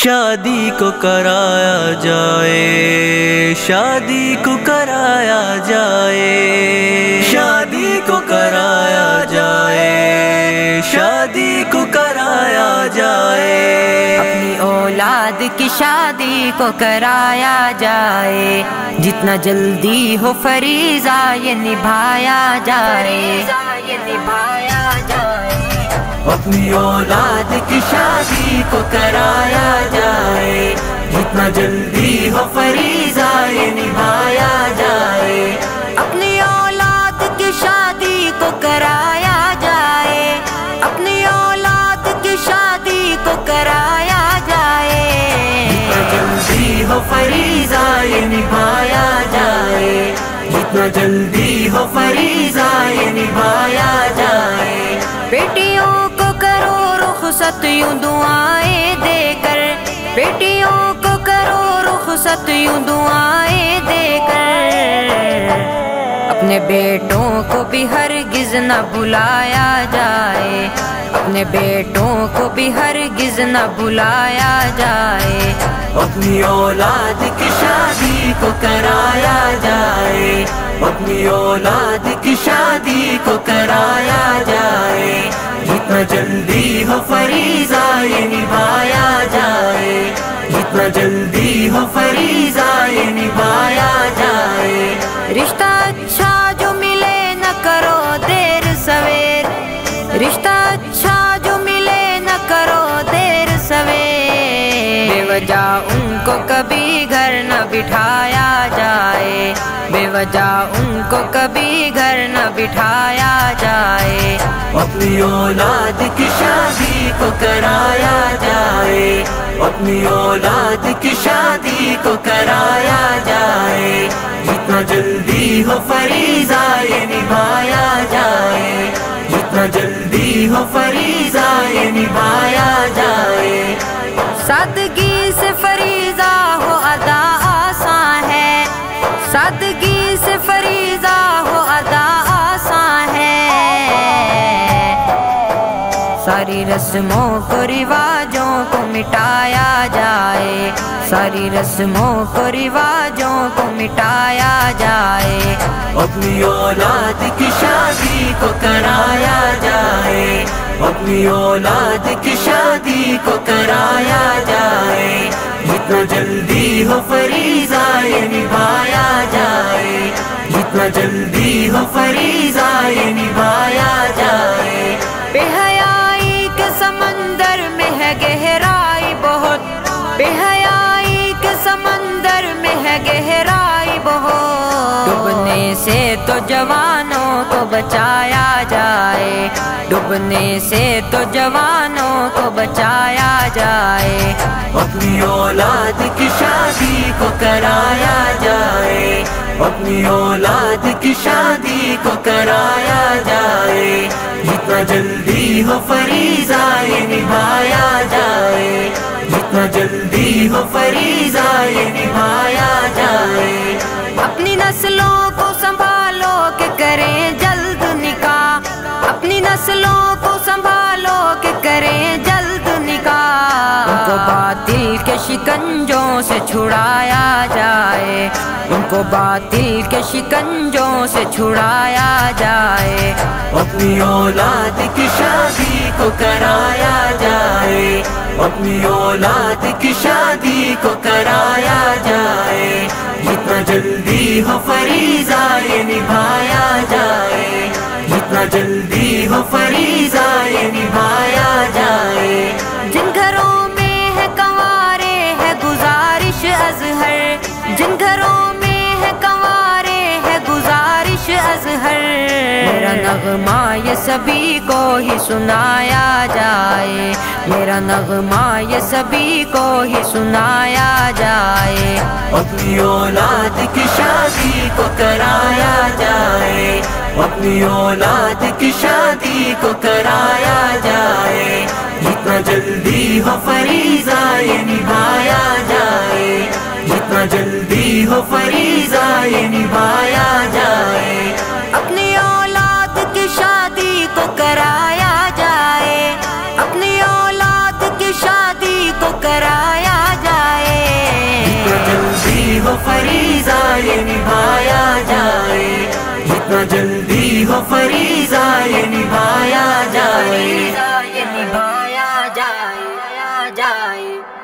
شادی کو کرایا جائے، شادی کو کرایا جائے، شادی کو کرایا جائے، شادی کو کرایا جائے، اپنی اولاد کی شادی کو کرایا جائے، جتنا جلدی ہو فریضہ یہ نبھایا جائے، اپنی اولاد کی شادی کو کرایا جائے، جتنا جلدی ہو فریضہ یہ نبھایا جائے، اپنی اولاد کی شادی کو کرایا جائے، اپنی اولاد کی شادی کو کرایا جائے، جتنا جلدی ہو فریضہ یہ نبھایا جائے، جتنا جلدی ہو فریضہ یہ نبھایا جائے، بیٹیوں کو کرو رخصت یوں دعائیں دے کر، بیٹیوں کو کرو رخصت یوں دعائیں دے کر، اپنے بیٹوں کو بھی ہرگز نہ بلایا جائے، اپنے بیٹوں کو بھی ہرگز نہ بلایا جائے، اپنی اولاد کی شادی کو کرایا جائے، اپنی اولاد کی شادی کو کرایا جائے، جتنا جلدی ہو فریضہ یہ نبھایا جائے، جتنا جلدی ہو فریضہ یہ نبھایا جائے، رشتہ اچھا جو ملے نہ کرو دیر سویر، رشتہ اچھا جو ملے نہ کرو دیر سویر، بے وجہ ان کو کبھی گھر نہ بٹھایا جائے، بے وجہ ان کو کبھی گھر نہ بٹھایا جائے، اپنی اولاد کی شادی کو کرایا جائے، اپنی اولاد کی شادی کو کرایا جائے، جتنا جلدی ہو فریضہ یہ نبھایا جائے، جتنا جلدی ہو فریضہ یہ نبھایا جائے، سادگی سے فریضہ ہو ادا آسان ہے، سادگی سے فریضہ ہو ادا آسان ہے، ساری رسموں کو رواجوں کو مٹایا جائے، ساری رسموں کو رواجوں کو مٹایا جائے، اپنی اولاد کی شادی کو کرایا جائے، اپنی اولاد کی شادی کو کرایا جائے، جتنا جلدی ہو فریضہ یہ نبھایا جائے، جتنا جلدی ہو فریضہ یہ نبھایا جائے، بے حیائی کے سمندر میں ہے گہرائی بہت، بے حیائی کے سمندر میں ہے گہرائی بہت، ڈوبنے سے تو جوانوں کو بچایا جائے، ڈوبنے سے تو جوانوں کو بچایا جائے، اپنی اولاد کی شادی کو کرایا جائے، اپنی اولاد کی شادی کو کرایا جائے، جتنا جلدی ہو فریضہ یہ نبھایا جائے، جتنا جلدی ہو فریضہ یہ نبھایا جائے، اپنی نسلوں کو سنبھالو کہ کریں جلد نکاح، اپنی نسلوں کو سنبھالو کہ کریں جلد نکاح، ان کو باطل کے شکنجوں سے چھڑایا جائے، ان کو باطل کے شکنجوں سے چھڑایا جائے، اپنی اولاد کی شادی کو کرایا جائے، اپنی اولاد کی شادی کو کرایا جائے، جتنا جلدی ہو فریضہ یہ نبھایا جائے، جتنا جلدی ہو فریضہ یہ نبھایا جائے، جن گھروں میں ہے کنوارے ہے گزارش ازہر، جن گھروں میں ہے کنوارے ہے گزارش ازہر، میرا نغمہ یہ سبھی کو ہی سنایا جائے، میرا نغمہ یہ سبھی کو ہی سنایا جائے، اپنی اولاد کی شادی کو کرایا جائے، اپنی اولاد کی شادی کو کرایا جائے، جتنا جلدی ہو فریضہ یہ نبھایا جائے، جتنا جلدی ہو فریضہ یہ نبھایا جائے، اپنی اولاد کی شادی کو کرایا جائے، اپنی اولاد کی شادی کو کرایا یہ نبھایا جائے، جتنا جلدی ہو فریضہ یہ نبھایا جائے، یہ نبھایا جائے۔